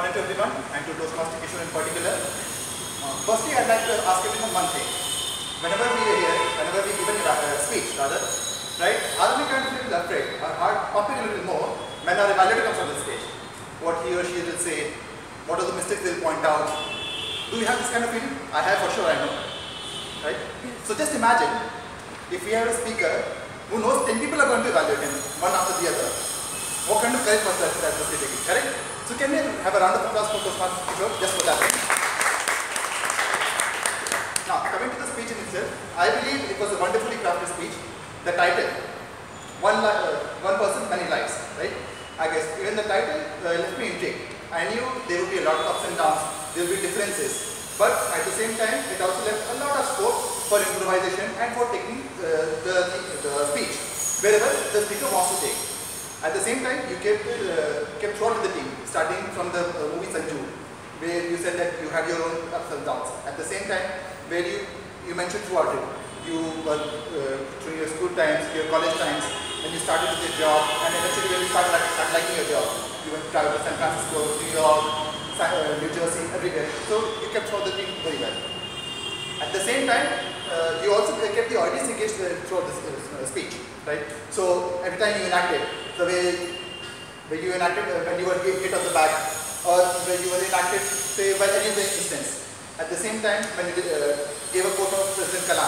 morning to everyone and to Toastmaster Kishore in particular. Firstly, I'd like to ask everyone one thing. Whenever we are here, whenever we give a speech rather, right, are we kind of a little afraid, our heart pumping a little more when our evaluator comes on the stage? What he or she will say, what are the mistakes they'll point out? Do we have this kind of feeling? I have for sure, I know. Right? So just imagine if we have a speaker who knows 10 people are going to evaluate him, one after the other. What kind of courage was that was he taking? Correct? So can we have a round of applause for Toastmaster Kishore just for that? Now, coming to the speech in itself, I believe it was a wonderfully crafted speech. The title, one person, many lives, right? I guess even the title left me intrigued. I knew there would be a lot of ups and downs, there would be differences, but at the same time, it also left a lot of scope for improvisation and for taking the speech wherever the speaker wants to take. At the same time, you kept throughout with the team, starting from the movie Sanju, where you said that you had your own ups and downs. At the same time, where you mentioned throughout it, you were through your school times, your college times, when you started with your job, and eventually when you started liking your job, you went to travel to San Francisco, New York, New Jersey, everywhere. So you kept throughout the team very well. At the same time, you also kept the audience engaged throughout this speech, right? So every time you enacted, the way you enacted when you were hit on the back, or when you were enacted, say, by any of the instance. At the same time, when you gave a quote of President Kalam,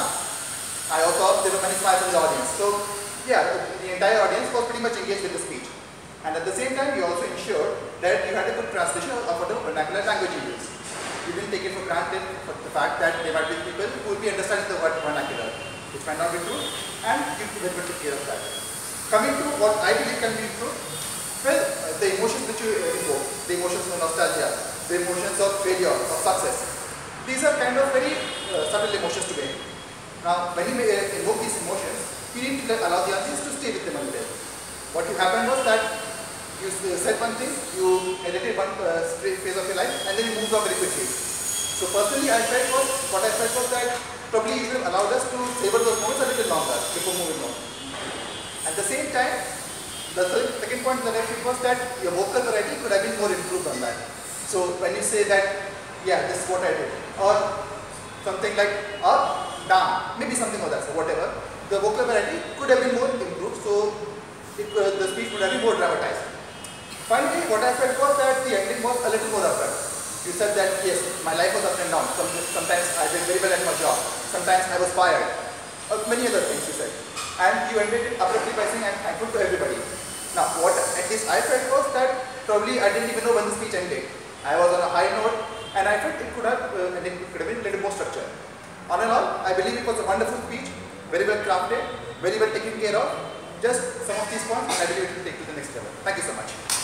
I also there were many smiles from the audience. So yeah, the entire audience was pretty much engaged with the speech. And at the same time, you also ensured that you had a good translation of the vernacular language you use. You didn't take it for granted for the fact that there might be people who will be understanding the word vernacular, which might not be true, and you very well took care of that. Coming to what I believe can be improved, well, the emotions which you invoke, the emotions of nostalgia, the emotions of failure, of success, these are kind of very subtle emotions to me. Now, when you invoke these emotions, you need to allow the audience to stay with them a little. What happened was that you said one thing, you edited one phase of your life, and then you moved on very quickly. So personally, what I felt was that probably you should have allowed us to savor those moments a little longer before moving on. At the same time, the second point that I feel was that your vocal variety could have been more improved on that. So when you say that, yeah, this is what I did, or something like up, down, maybe something like that, so whatever, the vocal variety could have been more improved, so the speech would have been more dramatized. Finally, what I felt was that the ending was a little more upfront. You said that, yes, my life was up and down. Sometimes I did very well at my job. Sometimes I was fired. Or many other things you said. And you ended it abruptly by saying, I'm thankful to everybody. Now, what at least I felt was that probably I didn't even know when the speech ended. I was on a high note, and I felt it could have been a little more structured. All in all, I believe it was a wonderful speech, very well crafted, very well taken care of. Just some of these points, I believe it will take to the next level. Thank you so much.